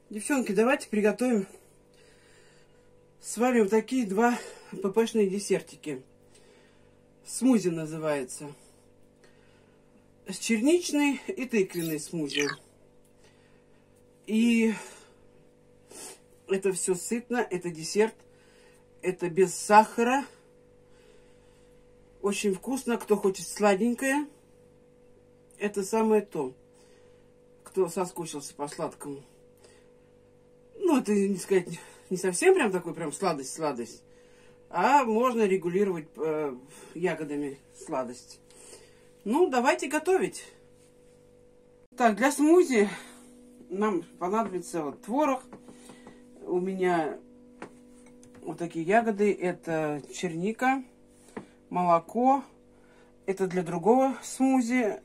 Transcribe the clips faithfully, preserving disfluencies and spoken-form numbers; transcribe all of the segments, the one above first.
Девчонки, давайте приготовим с вами вот такие два ппшные десертики. Смузи называется. С черничной и тыквенной смузи. И это все сытно, это десерт, это без сахара. Очень вкусно. Кто хочет сладенькое, это самое то. Кто соскучился по сладкому. Ну, это, не сказать, не совсем прям такой прям сладость-сладость. А можно регулировать э, ягодами сладость. Ну, давайте готовить. Так, для смузи нам понадобится вот творог. У меня вот такие ягоды. Это черника, молоко. Это для другого смузи.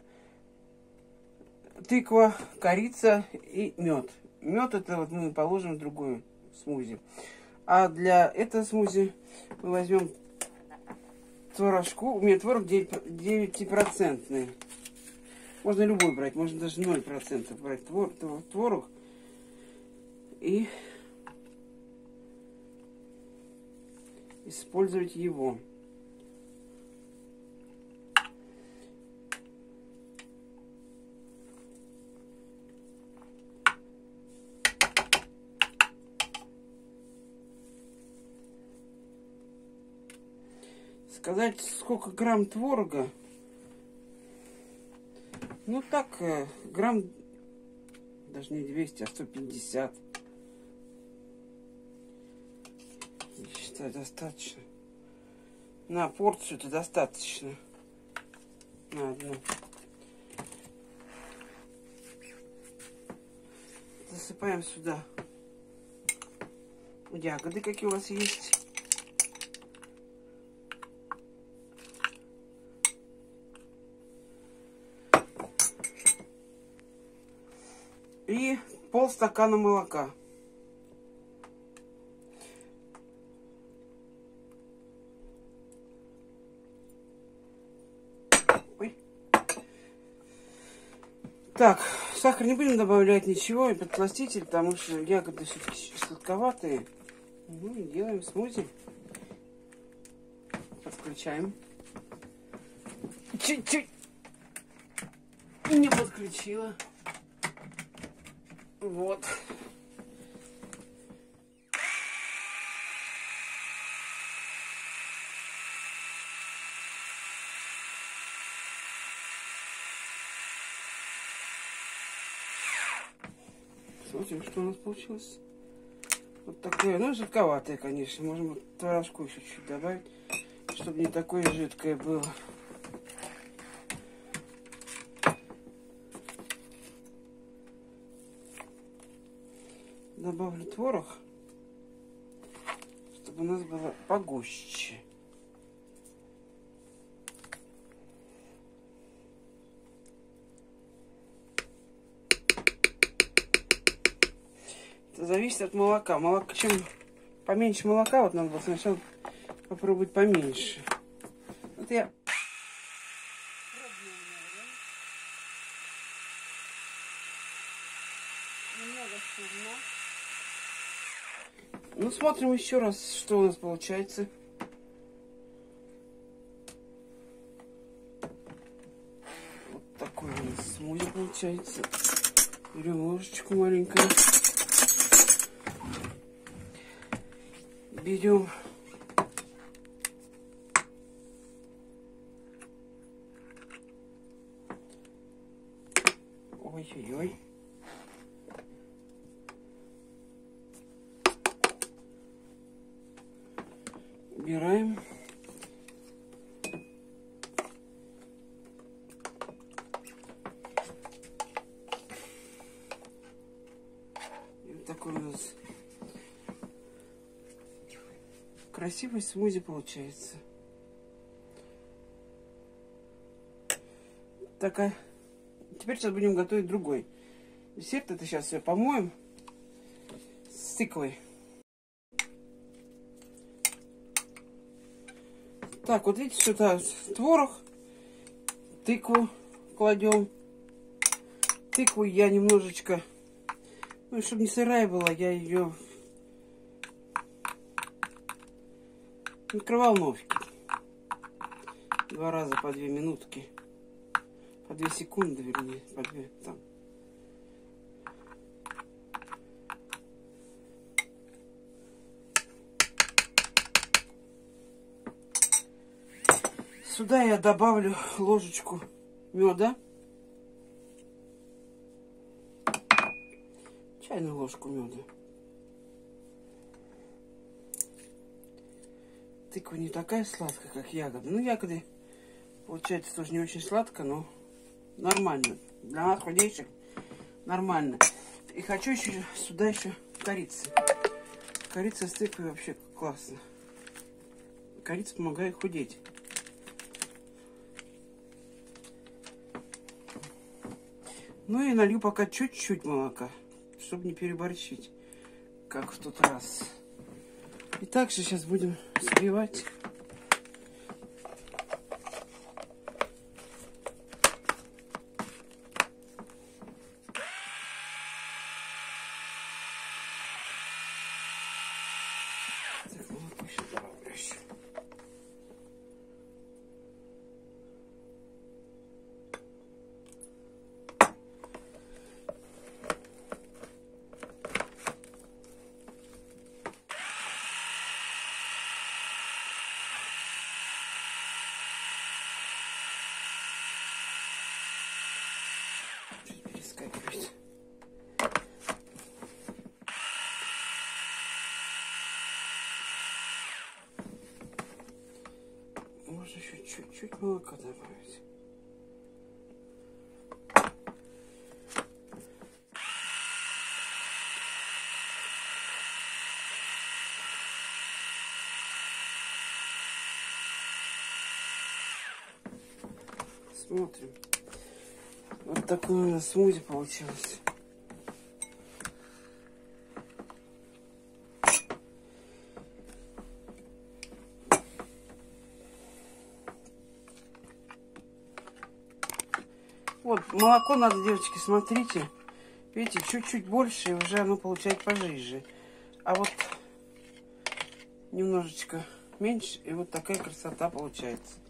Тыква, корица и мед. Мед это вот мы положим в другую смузи. А для этого смузи мы возьмем творожку. У меня творог девятипроцентный. Можно любой брать, можно даже ноль процентов брать твор, творог. И использовать его. Сказать, сколько грамм творога? Ну так, грамм, даже не двести, а сто пятьдесят. Я считаю, достаточно. На порцию это достаточно. На одну. Засыпаем сюда ягоды, какие у вас есть. И полстакана молока. Ой. Так, сахар не будем добавлять ничего, и подсластитель, потому что ягоды все-таки сладковатые. Ну и делаем смузи. Подключаем. Чуть-чуть не подключила. Вот. Смотрим, что у нас получилось. Вот такое, ну, жидковатое, конечно. Можем творожку еще чуть добавить, чтобы не такое жидкое было. Добавлю творог, чтобы у нас было погуще. Это зависит от молока. Молоко, чем поменьше молока, вот надо было сначала попробовать поменьше. Вот я немного сильно. Ну, смотрим еще раз, что у нас получается. Вот такой у нас смузи получается. Берем ложечку маленькую. Берем ой-ой-ой. Убираем. И вот такой у нас красивый смузи получается. Такая. Теперь сейчас будем готовить другой десерт. Это сейчас все помоем с тыквой. Так, вот видите, сюда творог, тыкву кладем. Тыкву я немножечко Ну, и чтобы не сырая была, я ее в микроволновке. Два раза по две минутки. По две секунды, вернее, по две там. Сюда я добавлю ложечку меда. Чайную ложку меда. Тыква не такая сладкая, как ягода. Ну, ягоды, получается, тоже не очень сладко, но нормально. Для нас, худейших, нормально. И хочу еще сюда еще корицы. Корица с тыквой вообще классно. Корица помогает худеть. Ну и налью пока чуть-чуть молока, чтобы не переборщить, как в тот раз. И также сейчас будем сбивать. Так, молоко еще добавлю еще. Перескакивает. Можно еще чуть-чуть молока добавить. Смотрим. Вот такое у нас смузи получилось. Вот, молоко надо, девочки, смотрите. Видите, чуть-чуть больше, и уже оно получает пожиже. А вот немножечко меньше, и вот такая красота получается.